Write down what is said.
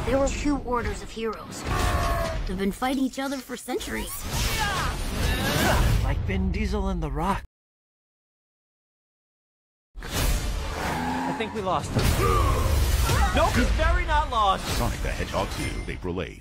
There were two orders of heroes. They've been fighting each other for centuries. Like Vin Diesel and The Rock. I think we lost him. Nope, he's very not lost. Sonic the Hedgehog 2, April 8th.